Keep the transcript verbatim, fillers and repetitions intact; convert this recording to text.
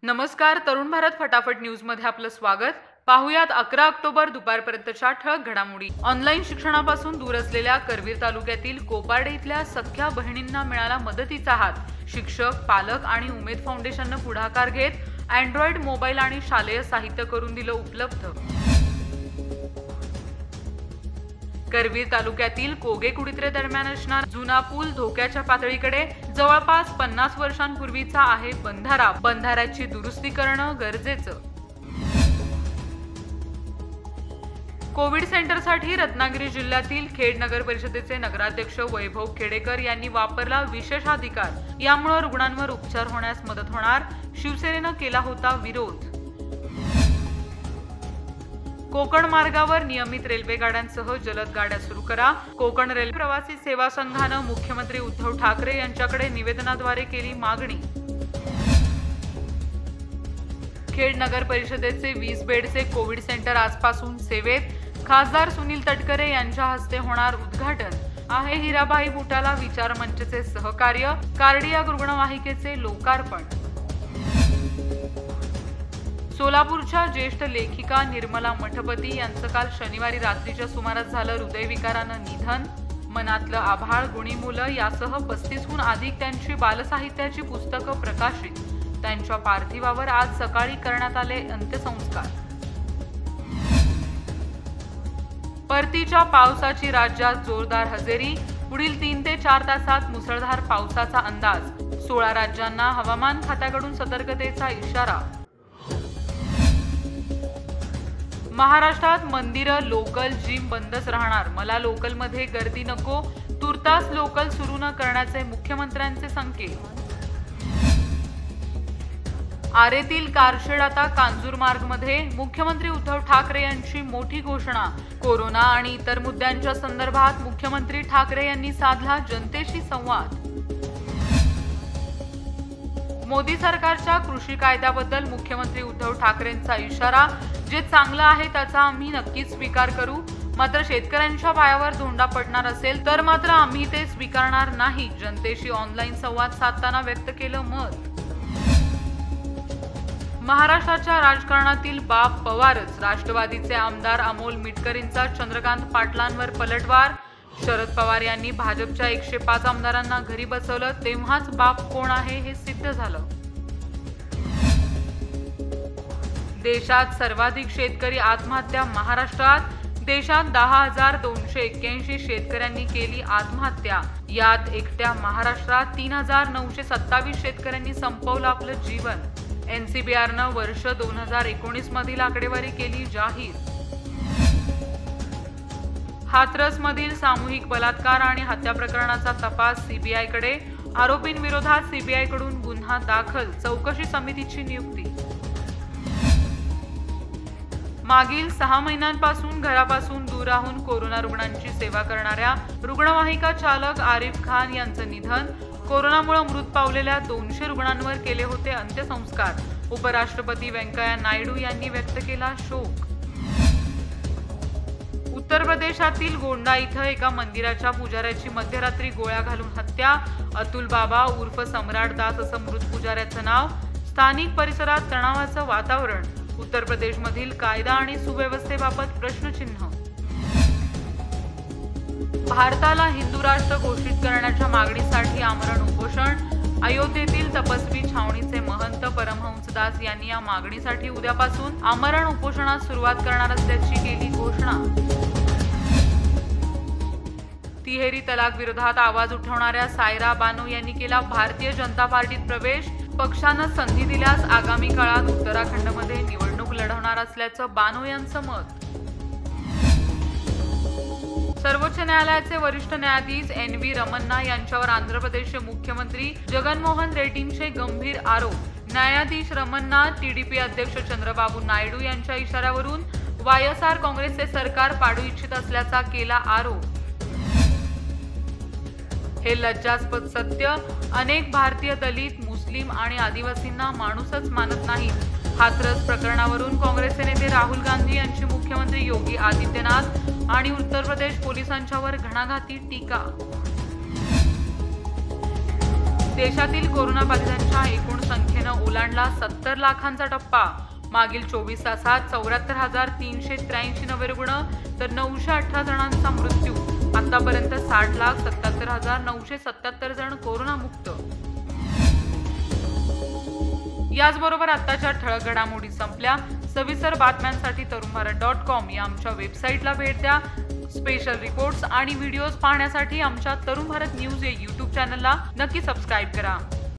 नमस्कार, तरुण भारत फटाफट न्यूज मध्ये आपलं स्वागत। पाहुयात अकरा ऑक्टोबर दुपारपर्यंतच्या ठळक घडामोडी। ऑनलाईन शिक्षणापासून दूर असलेल्या करवीर तालुक्यातील कोपार्डे इथल्या सख्या बहिणींना मिळाला मदतीचा हात। शिक्षक, पालक आणि उमेद फाउंडेशनने पुढाकार घेत अँड्रॉइड मोबाईल आणि शालेय साहित्य करून दिलं उपलब्ध। करवीर तालुक्यातील कोगे कुडित्रे दरम्यान असणारा जुना पूल धोक्याच्या पातळीकडे जवळपास पन्नास वर्षांपूर्वीचा आहे बंधारा बंधाऱ्याची दुरुस्ती करणं गरजेचं। कोविड सेंटरसाठी रत्नागिरी जिल्ह्यातील खेड नगर परिषदेचे नगराध्यक्ष वैभव खेडेकर यांनी वापरला विशेषाधिकार। यामुळे रुग्णांवर उपचार होण्यास मदत होणार, शिवसेनेनं केला होता विरोध। कोकण मार्गावर नियमित रेल्वे गाड्यांसह जलद गाड्या सुरू करा। कोकण रेल्वे प्रवासी सेवा संघानं मुख्यमंत्री उद्धव ठाकरे यांच्याकडे निवेदनाद्वारे केली मागणी। खेड नगर परिषदेचे वीस बेडचे कोविड सेंटर आजपासून सेवेत। खासदार सुनील तटकरे यांच्या हस्ते होणार उद्घाटन। आहे हिराबाई बुटाला विचार मंचचे सहकार्य। कार्डियाक रुग्णवाहिकेचे लोकार्पण। सोलापूरच्या ज्येष्ठ लेखिका निर्मला मठपती यांचं काल शनिवारी रात्रीच्या सुमारास झालं हृदयविकारानं निधन। मनातलं आभाळ, गुणी मुलं यासह पस्तीसहून अधिक त्यांची बालसाहित्याची पुस्तकं प्रकाशित। त्यांच्या पार्थिवावर आज सकाळी करण्यात आले अंत्यसंस्कार। परतीच्या पावसाची राज्यात जोरदार हजेरी। पुढील तीन ते चार तासात मुसळधार पावसाचा अंदाज। सोळा राज्यांना हवामान खात्याकडून सतर्कतेचा इशारा। महाराष्ट्रात मंदिरं, लोकल, जिम बंदच राहणार। मला लोकलमध्ये गर्दी नको, तुर्तास लोकल सुरू न करण्याचे मुख्यमंत्र्यांचे संकेत। आरेतील कारशेड आता कांजूरमार्गमध्ये। मुख्यमंत्री उद्धव ठाकरे यांची मोठी घोषणा। कोरोना आणि इतर मुद्द्यांच्या संदर्भात मुख्यमंत्री ठाकरे यांनी साधला जनतेशी संवाद। मोदी सरकारच्या कृषी कायद्याबद्दल मुख्यमंत्री उद्धव ठाकरेंचा इशारा। जे चांगलं आहे त्याचा आम्ही नक्कीच स्वीकार करू, मात्र शेतकऱ्यांच्या पायावर धोंडा पडणार असेल तर मात्र आम्ही ते स्वीकारणार नाही। जनतेशी ऑनलाईन संवाद साधताना व्यक्त केलं मत। महाराष्ट्राच्या राजकारणातील बाप पवारच। राष्ट्रवादीचे आमदार अमोल मिटकरींचा चंद्रकांत पाटलांवर पलटवार। शरद पवार यांनी भाजपच्या एकशे पाच आमदारांना घरी बसवलं, तेव्हाच बाप कोण आहे हे सिद्ध झालं। देशात सर्वाधिक शेतकरी आत्महत्या महाराष्ट्रात। देशात दहा हजार दोनशे एक्क्याऐंशी शेतकऱ्यांनी केली आत्महत्या। यात एकट्या महाराष्ट्रात तीन हजार नऊशे सत्तावीस शेतकऱ्यांनी संपवलं आपलं जीवन। एनसीबीआरनं वर्ष दोन हजार एकोणीस मधील आकडेवारी केली जाहीर। हाथरस मधील सामूहिक बलात्कार आणि हत्या प्रकरणाचा तपास सीबीआयकडे। आरोपींविरोधात सीबीआयकडून गुन्हा दाखल, चौकशी समितीची नियुक्ती। मागील सहा महिन्यांपासून घरापासून दूर राहून कोरोना रुग्णांची सेवा करणाऱ्या रुग्णवाहिका चालक आरिफ खान यांचं निधन। कोरोनामुळे मृत पावलेल्या दोनशे रुग्णांवर केले होते अंत्यसंस्कार। उपराष्ट्रपती व्यंकय्या नायडू यांनी व्यक्त केला शोक। उत्तर प्रदेशातील गोंडा इथं एका मंदिराच्या पुजाऱ्याची मध्यरात्री गोळ्या घालून हत्या। अतुल बाबा उर्फ सम्राट दास असं मृत पुजाऱ्याचं नाव। स्थानिक परिसरात तणावाचं वातावरण। उत्तर प्रदेशमधील कायदा आणि सुव्यवस्थेबाबत प्रश्नचिन्ह। भारताला हिंदू राष्ट्र घोषित करण्याच्या मागणीसाठी आमरण उपोषण। अयोध्येतील तपस्वी छावणीचे महंत परमहंसदास यांनी या मागणीसाठी उद्यापासून आमरण उपोषणास सुरुवात करणार असल्याची केली घोषणा। तिहेरी तलाक विरोधात आवाज उठवणाऱ्या सायरा बानो यांनी केला भारतीय जनता पार्टीत प्रवेश। पक्षानं संधी दिल्यास आगामी काळात उत्तराखंडमध्ये निवडणूक लढवणार असल्याचं बानो यांचं मत। सर्वोच्च न्यायालयाचे वरिष्ठ न्यायाधीश एन व्ही रमन्ना यांच्यावर आंध्र प्रदेशचे मुख्यमंत्री जगनमोहन रेड्डींचे गंभीर आरोप। न्यायाधीश रमन्ना टीडीपी अध्यक्ष चंद्रबाबू नायडू यांच्या इशाऱ्यावरून वायएसआर काँग्रेसचे सरकार पाडू इच्छित असल्याचा केला आरोप। हे लज्जास्पद सत्य, अनेक भारतीय दलित, मुस्लिम आणि आदिवासींना माणूसच मानत नाहीत। हाथरस प्रकरणावरून काँग्रेसचे नेते राहुल गांधी यांची मुख्यमंत्री योगी आदित्यनाथ आणि उत्तर प्रदेश पोलिसांच्यावर घणाघाती टीका। देशातील कोरोनाबाधितांच्या एकूण संख्येनं ओलांडला सत्तर लाखांचा टप्पा। मागील चोवीस तासात चौऱ्याहत्तर हजार तीनशे त्र्याऐंशी नवे रुग्ण तर नऊशे अठरा जणांचा मृत्यू। आतापर्यंत साठ लाख सत्याहत्तर हजार नऊशे सत्याहत्तर जण कोरोनामुक्त। याचबरोबर आताच्या ठळक घडामोडी संपल्या। सविस्तर बातम्यांसाठी तरुण भारत डॉट कॉम या आमच्या वेबसाईटला भेट द्या। स्पेशल रिपोर्ट्स आणि व्हिडिओज पाहण्यासाठी आमच्या तरुण भारत न्यूज या यूट्यूब चॅनलला नक्की सबस्क्राईब करा।